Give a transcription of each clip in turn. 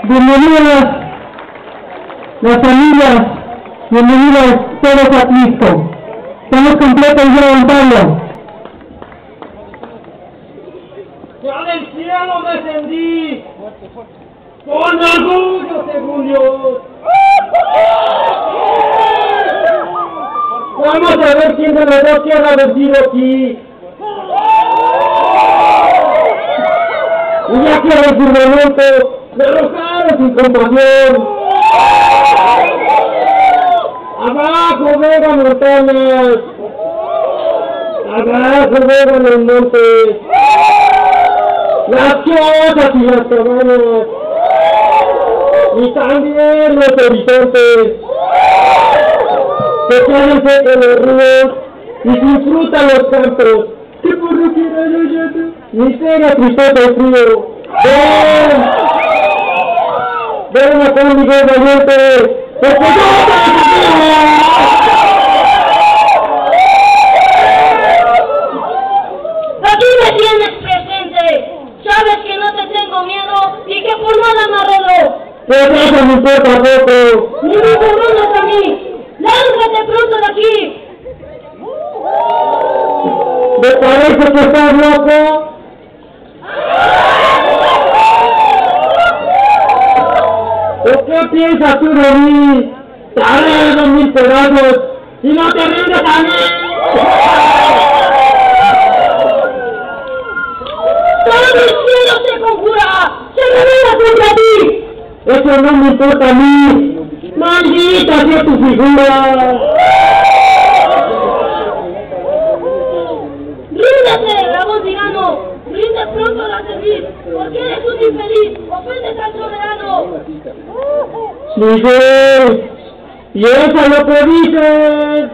Bienvenidos las familias, bienvenidos todos a Cristo. Estamos completos y voluntario. ¡Ya del cielo descendí! ¡Con orgullo, según Dios! Vamos a ver quién de los dos quiere haber sido aquí. Y ya quiero el firmamento, me arrojaron sin compasión. Abajo, Vega montañas. Abajo, Vega los montes. Las cosas y las cabañas. Y también los horizontes. Que quédense en los ríos y disfrutan los campos. Que por lo que era miseria, tristeza y frío. Ven acá, Miguel Valiente. Porque yo aquí me tienes presente. Sabes que no te tengo miedo y que por nada me arreglo. ¿qué pasa, mi poco a poco? Ni me corronas a mí. ¡Lárgate pronto de aquí! ¿Me parece que estás loco? ¿O qué piensas tú de mí? Te haré 2000 pedazos y no te rindes a mí. ¡Todo el cielo se conjura! ¡Se revela contra ti! Eso no me importa a mí. ¡Maldita sea tu figura! ¡Ríndete, Ramón tirano! ¡Rinde pronto la servir! ¡Porque eres un infeliz! ¡Ofendes al soberano! Miguel, ¿y eso es lo que dices?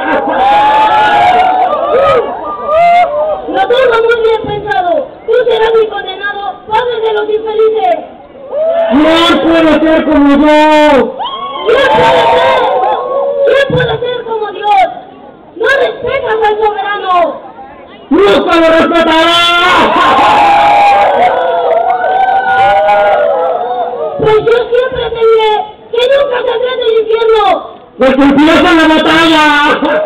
Lo tengo muy bien pensado. Tú serás mi condenado, padre de los infelices. ¿Quién puede ser como yo? ¿Quién puede ser? ¿Quién puede ser como Dios? No respetas al soberano. ¡Nunca lo respetará! Pues yo siempre te diré que nunca saldrás del infierno. ¡Pues empieza la batalla!